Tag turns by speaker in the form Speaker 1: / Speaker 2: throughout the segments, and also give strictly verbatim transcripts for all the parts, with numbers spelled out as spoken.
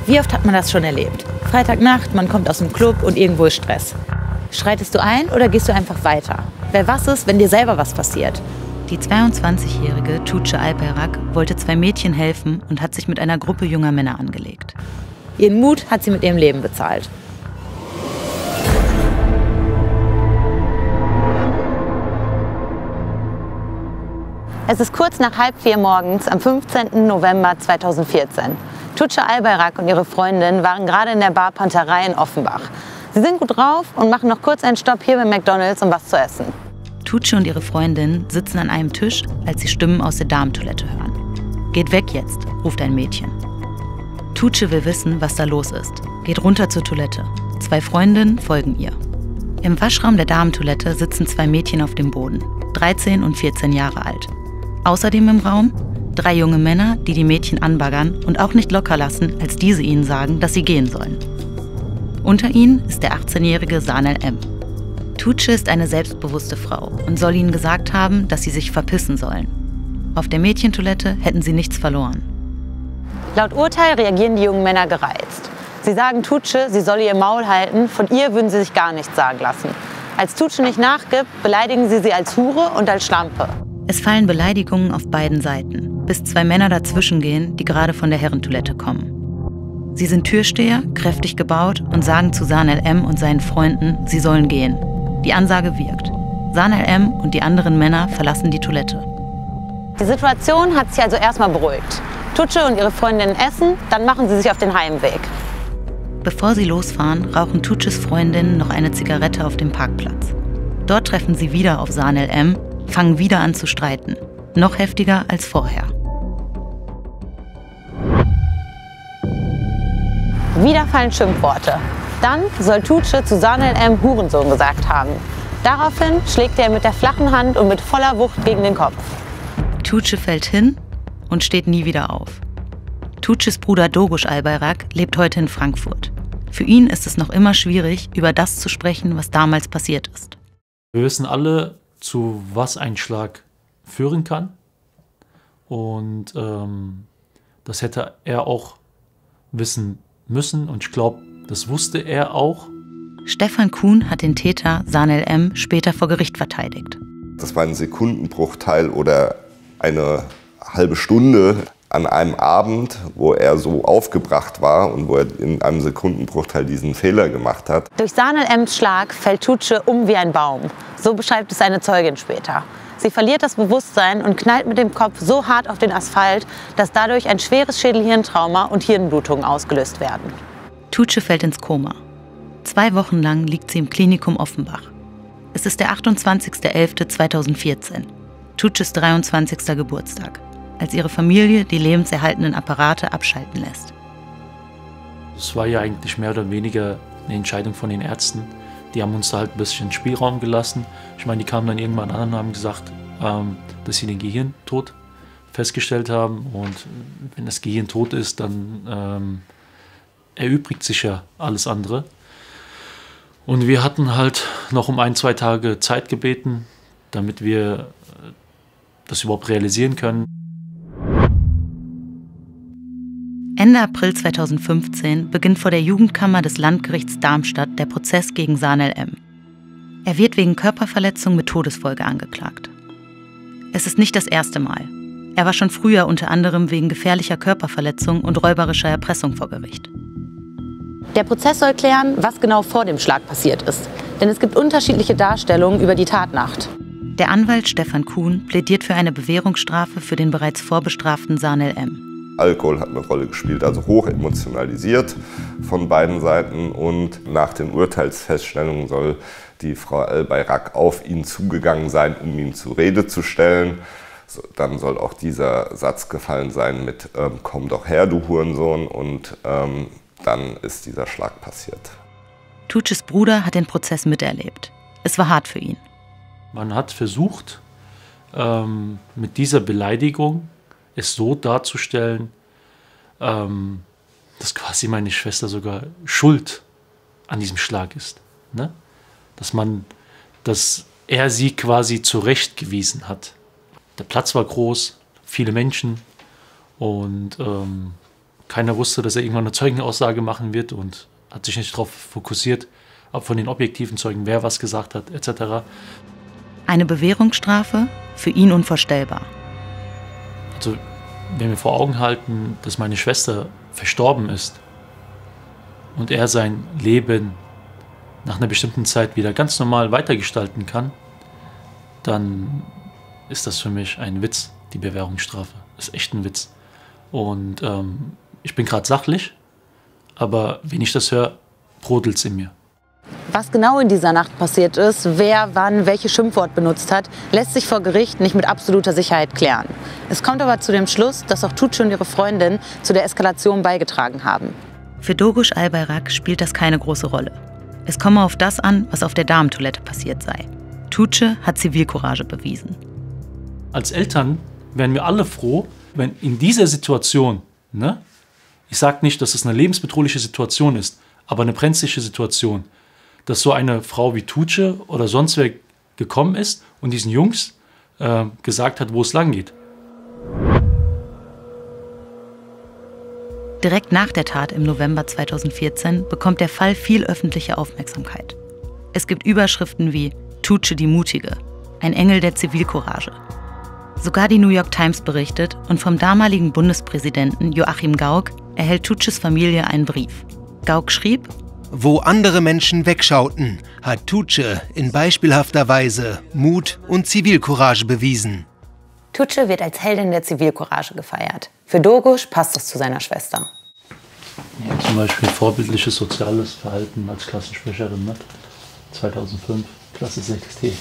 Speaker 1: Wie oft hat man das schon erlebt? Freitagnacht, man kommt aus dem Club und irgendwo ist Stress. Schreitest du ein oder gehst du einfach weiter? Wer was ist, wenn dir selber was passiert? Die zweiundzwanzigjährige Tuğçe Albayrak wollte zwei Mädchen helfen und hat sich mit einer Gruppe junger Männer angelegt. Ihren Mut hat sie mit ihrem Leben bezahlt. Es ist kurz nach halb vier morgens am fünfzehnten November zweitausendvierzehn. Tuğçe Albayrak und ihre Freundin waren gerade in der Bar Panterei in Offenbach. Sie sind gut drauf und machen noch kurz einen Stopp hier bei McDonald's, um was zu essen. Tuğçe und ihre Freundin sitzen an einem Tisch, als sie Stimmen aus der Damentoilette hören. Geht weg jetzt, ruft ein Mädchen. Tuğçe will wissen, was da los ist. Geht runter zur Toilette. Zwei Freundinnen folgen ihr. Im Waschraum der Damentoilette sitzen zwei Mädchen auf dem Boden, dreizehn und vierzehn Jahre alt. Außerdem im Raum drei junge Männer, die die Mädchen anbaggern und auch nicht locker lassen, als diese ihnen sagen, dass sie gehen sollen. Unter ihnen ist der achtzehnjährige Sanel M. Tuğçe ist eine selbstbewusste Frau und soll ihnen gesagt haben, dass sie sich verpissen sollen. Auf der Mädchentoilette hätten sie nichts verloren. Laut Urteil reagieren die jungen Männer gereizt. Sie sagen Tuğçe, sie solle ihr Maul halten, von ihr würden sie sich gar nichts sagen lassen. Als Tuğçe nicht nachgibt, beleidigen sie sie als Hure und als Schlampe. Es fallen Beleidigungen auf beiden Seiten, bis zwei Männer dazwischen gehen, die gerade von der Herrentoilette kommen. Sie sind Türsteher, kräftig gebaut und sagen zu Sanel M. und seinen Freunden, sie sollen gehen. Die Ansage wirkt. Sanel M. und die anderen Männer verlassen die Toilette. Die Situation hat sich also erstmal beruhigt. Tuğçe und ihre Freundinnen essen, dann machen sie sich auf den Heimweg. Bevor sie losfahren, rauchen Tuğçes Freundinnen noch eine Zigarette auf dem Parkplatz. Dort treffen sie wieder auf Sanel M., fangen wieder an zu streiten. Noch heftiger als vorher. Wieder fallen Schimpfworte. Dann soll Tuğçe zu Sanel M. Hurensohn gesagt haben. Daraufhin schlägt er mit der flachen Hand und mit voller Wucht gegen den Kopf. Tuğçe fällt hin und steht nie wieder auf. Tuğçes Bruder Doğuş Albayrak lebt heute in Frankfurt. Für ihn ist es noch immer schwierig, über das zu sprechen, was damals passiert ist.
Speaker 2: Wir wissen alle, zu was ein Schlag führen kann. Und ähm, das hätte er auch wissen müssen. Und ich glaube, das wusste er auch.
Speaker 1: Stefan Kuhn hat den Täter Sanel M. später vor Gericht verteidigt.
Speaker 3: Das war ein Sekundenbruchteil oder eine halbe Stunde an einem Abend, wo er so aufgebracht war und wo er in einem Sekundenbruchteil diesen Fehler gemacht hat.
Speaker 1: Durch Sanel M.s Schlag fällt Tuğçe um wie ein Baum. So beschreibt es eine Zeugin später. Sie verliert das Bewusstsein und knallt mit dem Kopf so hart auf den Asphalt, dass dadurch ein schweres Schädelhirntrauma und Hirnblutungen ausgelöst werden. Tuğçe fällt ins Koma. Zwei Wochen lang liegt sie im Klinikum Offenbach. Es ist der achtundzwanzigster elfter zweitausendvierzehn, Tuğçes dreiundzwanzigster Geburtstag, als ihre Familie die lebenserhaltenden Apparate abschalten lässt.
Speaker 2: Es war ja eigentlich mehr oder weniger eine Entscheidung von den Ärzten. Die haben uns da halt ein bisschen Spielraum gelassen. Ich meine, die kamen dann irgendwann an und haben gesagt, ähm, dass sie den Gehirntod festgestellt haben. Und wenn das Gehirn tot ist, dann ähm, erübrigt sich ja alles andere. Und wir hatten halt noch um ein, zwei Tage Zeit gebeten, damit wir das überhaupt realisieren können.
Speaker 1: Ende April zweitausendfünfzehn beginnt vor der Jugendkammer des Landgerichts Darmstadt der Prozess gegen Sanel M. Er wird wegen Körperverletzung mit Todesfolge angeklagt. Es ist nicht das erste Mal. Er war schon früher unter anderem wegen gefährlicher Körperverletzung und räuberischer Erpressung vor Gericht. Der Prozess soll klären, was genau vor dem Schlag passiert ist. Denn es gibt unterschiedliche Darstellungen über die Tatnacht. Der Anwalt Stefan Kuhn plädiert für eine Bewährungsstrafe für den bereits vorbestraften Sanel M.
Speaker 3: Alkohol hat eine Rolle gespielt, also hoch emotionalisiert von beiden Seiten. Und nach den Urteilsfeststellungen soll die Frau Albayrak auf ihn zugegangen sein, um ihn zur Rede zu stellen. So, dann soll auch dieser Satz gefallen sein mit ähm, komm doch her, du Hurensohn. Und ähm, dann ist dieser Schlag passiert.
Speaker 1: Tuğçes Bruder hat den Prozess miterlebt. Es war hart für ihn.
Speaker 2: Man hat versucht, ähm, mit dieser Beleidigung es so darzustellen, ähm, dass quasi meine Schwester sogar schuld an diesem Schlag ist. Ne? Dass man, dass er sie quasi zurechtgewiesen hat. Der Platz war groß, viele Menschen und ähm, Keiner wusste, dass er irgendwann eine Zeugenaussage machen wird und hat sich nicht darauf fokussiert, ob von den objektiven Zeugen, wer was gesagt hat, et cetera.
Speaker 1: Eine Bewährungsstrafe für ihn unvorstellbar.
Speaker 2: Also, wenn wir vor Augen halten, dass meine Schwester verstorben ist und er sein Leben nach einer bestimmten Zeit wieder ganz normal weitergestalten kann, dann ist das für mich ein Witz, die Bewährungsstrafe. Das ist echt ein Witz. Und ähm, ich bin gerade sachlich, aber wenn ich das höre, brodelt es in mir.
Speaker 1: Was genau in dieser Nacht passiert ist, wer wann welches Schimpfwort benutzt hat, lässt sich vor Gericht nicht mit absoluter Sicherheit klären. Es kommt aber zu dem Schluss, dass auch Tuğçe und ihre Freundin zu der Eskalation beigetragen haben. Für Doğuş Albayrak spielt das keine große Rolle. Es komme auf das an, was auf der Damentoilette passiert sei. Tuğçe hat Zivilcourage bewiesen.
Speaker 2: Als Eltern wären wir alle froh, wenn in dieser Situation, ne, ich sage nicht, dass es eine lebensbedrohliche Situation ist, aber eine brenzliche Situation, dass so eine Frau wie Tuğçe oder sonst wer gekommen ist und diesen Jungs äh, gesagt hat, wo es lang geht.
Speaker 1: Direkt nach der Tat im November zweitausendvierzehn bekommt der Fall viel öffentliche Aufmerksamkeit. Es gibt Überschriften wie Tuğçe die Mutige, ein Engel der Zivilcourage. Sogar die New York Times berichtet und vom damaligen Bundespräsidenten Joachim Gauck erhält Tuğçes Familie einen Brief. Gauck schrieb:
Speaker 4: Wo andere Menschen wegschauten, hat Tuğçe in beispielhafter Weise Mut und Zivilcourage bewiesen.
Speaker 1: Tuğçe wird als Heldin der Zivilcourage gefeiert. Für Doğuş passt es zu seiner Schwester.
Speaker 2: Ja, zum Beispiel vorbildliches soziales Verhalten als Klassensprecherin, ne? zweitausendfünf, Klasse sechs T.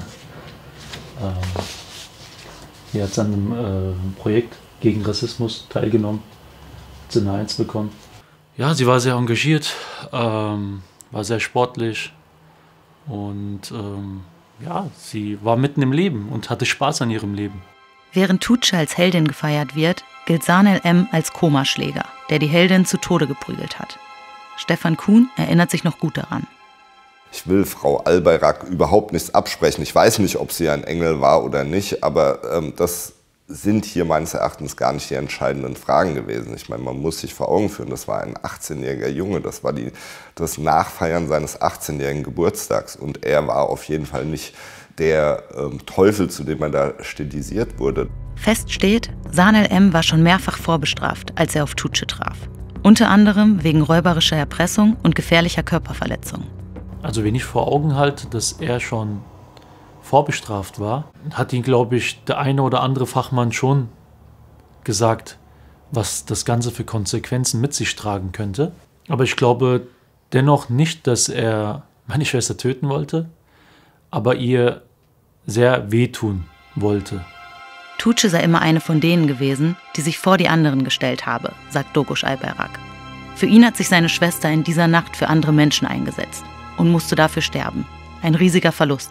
Speaker 2: ähm, hier hat sie an einem äh, Projekt gegen Rassismus teilgenommen, hat sie eine Eins bekommen. Ja, sie war sehr engagiert, ähm, war sehr sportlich und ähm, ja, sie war mitten im Leben und hatte Spaß an ihrem Leben.
Speaker 1: Während Tuğçe als Heldin gefeiert wird, gilt Zanel M. als Komaschläger, der die Heldin zu Tode geprügelt hat. Stefan Kuhn erinnert sich noch gut daran.
Speaker 3: Ich will Frau Albayrak überhaupt nichts absprechen. Ich weiß nicht, ob sie ein Engel war oder nicht, aber ähm, das sind hier meines Erachtens gar nicht die entscheidenden Fragen gewesen. Ich meine, man muss sich vor Augen führen, das war ein achtzehnjähriger Junge, das war die, das Nachfeiern seines achtzehnjährigen Geburtstags und er war auf jeden Fall nicht der ähm, Teufel, zu dem er da stilisiert wurde.
Speaker 1: Fest steht, Zanel M. war schon mehrfach vorbestraft, als er auf Tuğçe traf. Unter anderem wegen räuberischer Erpressung und gefährlicher Körperverletzung.
Speaker 2: Also wenn ich vor Augen halte, dass er schon vorbestraft war, hat ihn, glaube ich, der eine oder andere Fachmann schon gesagt, was das Ganze für Konsequenzen mit sich tragen könnte. Aber ich glaube dennoch nicht, dass er meine Schwester töten wollte, aber ihr sehr wehtun wollte.
Speaker 1: Tuğçe sei immer eine von denen gewesen, die sich vor die anderen gestellt habe, sagt Doğuş Albayrak. Für ihn hat sich seine Schwester in dieser Nacht für andere Menschen eingesetzt und musste dafür sterben. Ein riesiger Verlust.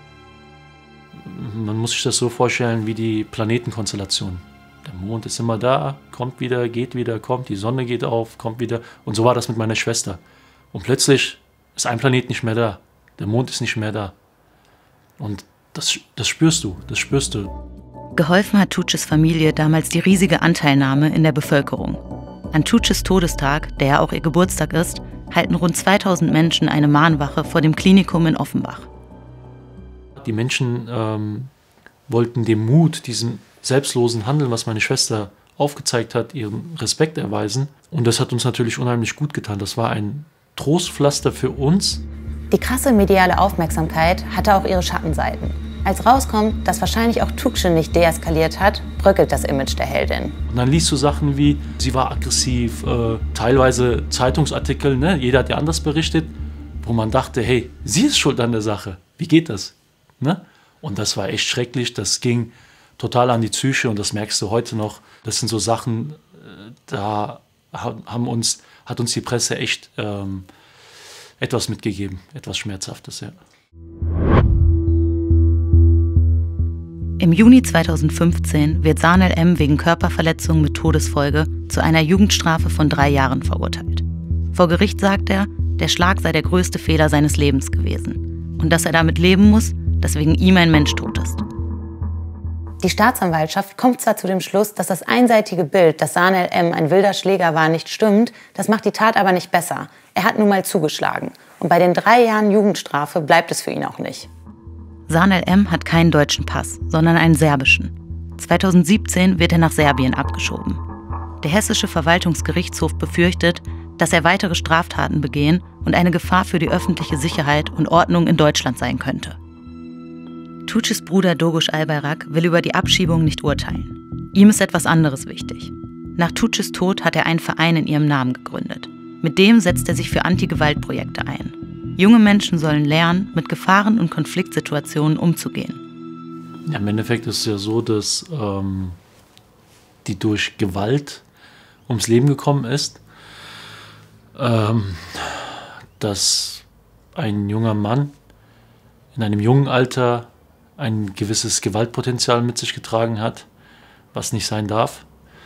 Speaker 2: Man muss sich das so vorstellen wie die Planetenkonstellation. Der Mond ist immer da, kommt wieder, geht wieder, kommt, die Sonne geht auf, kommt wieder. Und so war das mit meiner Schwester. Und plötzlich ist ein Planet nicht mehr da, der Mond ist nicht mehr da. Und das, das spürst du, das spürst du.
Speaker 1: Geholfen hat Tuğçes Familie damals die riesige Anteilnahme in der Bevölkerung. An Tuğçes Todestag, der ja auch ihr Geburtstag ist, halten rund zweitausend Menschen eine Mahnwache vor dem Klinikum in Offenbach.
Speaker 2: Die Menschen ähm, wollten dem Mut, diesem selbstlosen Handeln, was meine Schwester aufgezeigt hat, ihren Respekt erweisen. Und das hat uns natürlich unheimlich gut getan. Das war ein Trostpflaster für uns.
Speaker 1: Die krasse mediale Aufmerksamkeit hatte auch ihre Schattenseiten. Als rauskommt, dass wahrscheinlich auch Tuğçe nicht deeskaliert hat, bröckelt das Image der Heldin.
Speaker 2: Und dann liest du Sachen wie, sie war aggressiv, äh, teilweise Zeitungsartikel, ne? Jeder hat ja anders berichtet, wo man dachte, hey, sie ist schuld an der Sache. Wie geht das? Ne? Und das war echt schrecklich, das ging total an die Psyche und das merkst du heute noch. Das sind so Sachen, da haben uns, hat uns die Presse echt ähm, etwas mitgegeben, etwas Schmerzhaftes. Ja.
Speaker 1: Im Juni zweitausendfünfzehn wird Zanel M. wegen Körperverletzung mit Todesfolge zu einer Jugendstrafe von drei Jahren verurteilt. Vor Gericht sagt er, der Schlag sei der größte Fehler seines Lebens gewesen und dass er damit leben muss, dass wegen ihm ein Mensch tot ist. Die Staatsanwaltschaft kommt zwar zu dem Schluss, dass das einseitige Bild, dass Sanel M. ein wilder Schläger war, nicht stimmt, das macht die Tat aber nicht besser. Er hat nun mal zugeschlagen. Und bei den drei Jahren Jugendstrafe bleibt es für ihn auch nicht.
Speaker 5: Sanel M. hat keinen deutschen Pass, sondern einen serbischen. zweitausendsiebzehn wird er nach Serbien abgeschoben. Der hessische Verwaltungsgerichtshof befürchtet, dass er weitere Straftaten begehen und eine Gefahr für die öffentliche Sicherheit und Ordnung in Deutschland sein könnte. Tuğçe's Bruder Doğuş Albayrak will über die Abschiebung nicht urteilen. Ihm ist etwas anderes wichtig. Nach Tuğçe's Tod hat er einen Verein in ihrem Namen gegründet. Mit dem setzt er sich für Anti-Gewalt-Projekte ein. Junge Menschen sollen lernen, mit Gefahren und Konfliktsituationen umzugehen.
Speaker 2: Ja, im Endeffekt ist es ja so, dass ähm, die durch Gewalt ums Leben gekommen ist. Ähm, dass ein junger Mann in einem jungen Alter ein gewisses Gewaltpotenzial mit sich getragen hat, was nicht sein darf.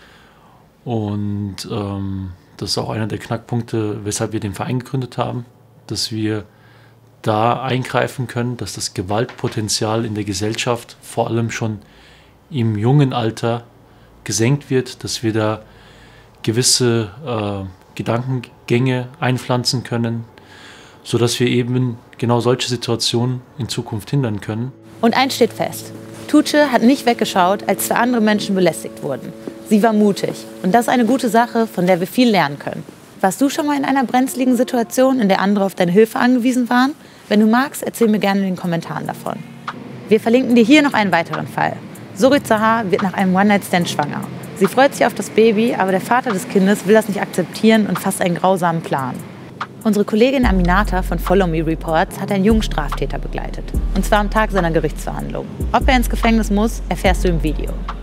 Speaker 2: Und ähm, das ist auch einer der Knackpunkte, weshalb wir den Verein gegründet haben, dass wir da eingreifen können, dass das Gewaltpotenzial in der Gesellschaft vor allem schon im jungen Alter gesenkt wird, dass wir da gewisse äh, Gedankengänge einpflanzen können, sodass wir eben genau solche Situationen in Zukunft hindern können.
Speaker 1: Und eins steht fest: Tuğçe hat nicht weggeschaut, als zwei andere Menschen belästigt wurden. Sie war mutig. Und das ist eine gute Sache, von der wir viel lernen können. Warst du schon mal in einer brenzligen Situation, in der andere auf deine Hilfe angewiesen waren? Wenn du magst, erzähl mir gerne in den Kommentaren davon. Wir verlinken dir hier noch einen weiteren Fall. Zuri Zahar wird nach einem One-Night-Stand schwanger. Sie freut sich auf das Baby, aber der Vater des Kindes will das nicht akzeptieren und fasst einen grausamen Plan. Unsere Kollegin Aminata von Follow Me Reports hat einen jungen Straftäter begleitet. Und zwar am Tag seiner Gerichtsverhandlung. Ob er ins Gefängnis muss, erfährst du im Video.